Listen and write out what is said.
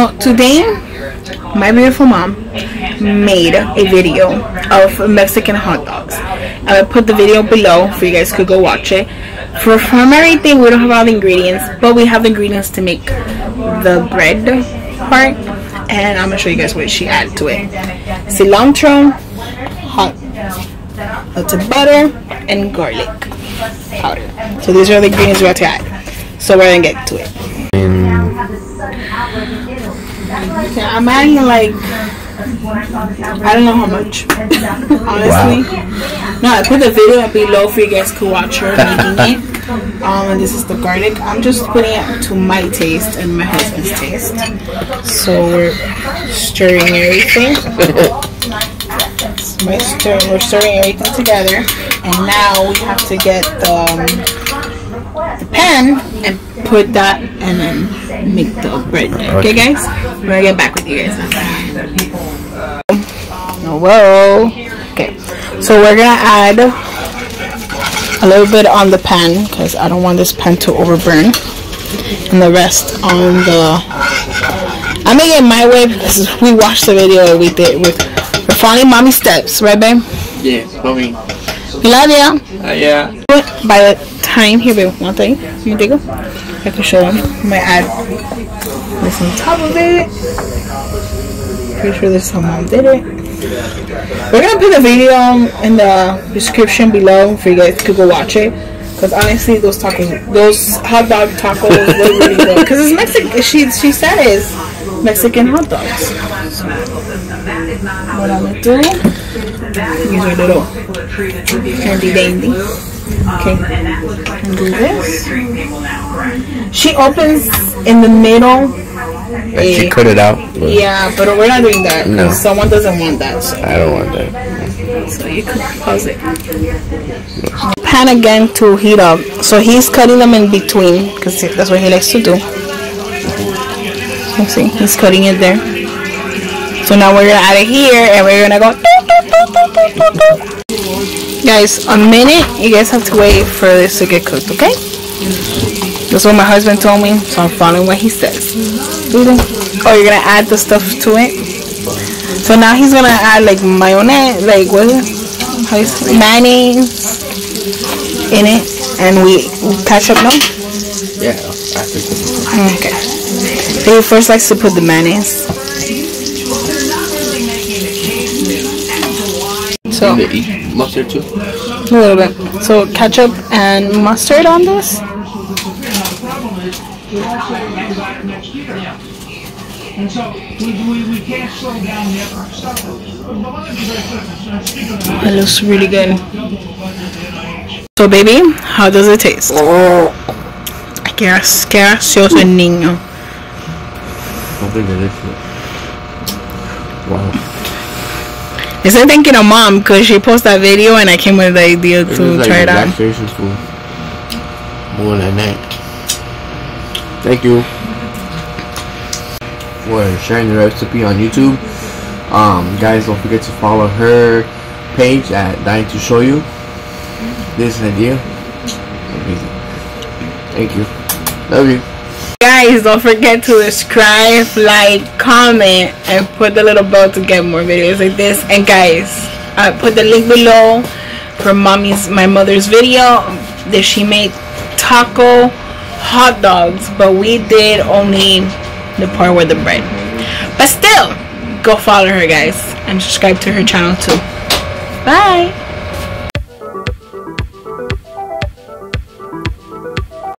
So today, my beautiful mom made a video of Mexican hot dogs. I will put the video below for you guys could go watch it. For everything, we don't have all the ingredients, but we have the ingredients to make the bread part, and I'm gonna show you guys what she added to it. Cilantro, hot lots of butter, and garlic powder. So these are the ingredients we have to add. So we're gonna get to it. Okay, I'm adding like, I don't know how much, honestly. Wow. No, I put the video below for you guys to watch her making it. And this is the garlic. I'm just putting it to my taste and my husband's taste. So we're stirring everything. We're stirring everything together, and now we have to get the pan and put that and then make the bread. Okay guys, we're gonna get back with you guys now. Whoa. Okay, so we're gonna add a little bit on the pan because I don't want this pan to overburn, and the rest on the, I make it my way because we watched the video we did with, we're following mommy's steps, right babe? Yeah, mommy. We love you. Yeah. By the time, here babe, one thing, you take it? I can show them. I might add this on top of it. Pretty sure this is how mom did it. We're gonna put the video in the description below for you guys to go watch it. Because honestly, those tacos, those hot dog tacos were really good. Because it's Mexican. She said it's Mexican hot dogs. So, what I'm gonna do? These are little handy dandy. Okay, and do this. She opens in the middle. She cut it out. Yeah, but we're not doing that. No. Someone doesn't want that. So. I don't want that. So you can pause it. Pan again to heat up. So he's cutting them in between because that's what he likes to do. Let's see, he's cutting it there. So now we're gonna add it here, and we're gonna go. Guys, a minute. You guys have to wait for this to get cooked, okay? That's what my husband told me, so I'm following what he says. Oh, you're gonna add the stuff to it. So now he's gonna add like mayonnaise, like what is it? How is it? Mayonnaise in it, and we ketchup, no? Yeah. Okay. So he first likes to put the mayonnaise. So Do they eat mustard too? a little bit. So ketchup and mustard on this. It looks really good. So baby, how does it taste? Oh. Qué gracioso el niño. Something delicious. Wow. Estoy thanking a mom because she posted that video and I came with the idea to try it out. Relaxation food. More than that. Thank you for sharing the recipe on YouTube. Guys, don't forget to follow her page at Dying to Show You. This idea. Amazing. Thank you. Love you. Guys, don't forget to subscribe, like, comment, and put the little bell to get more videos like this. And guys, I put the link below for my mother's video that she made taco hot dogs, but we did only the part with the bread. But still, go follow her guys and subscribe to her channel too. Bye.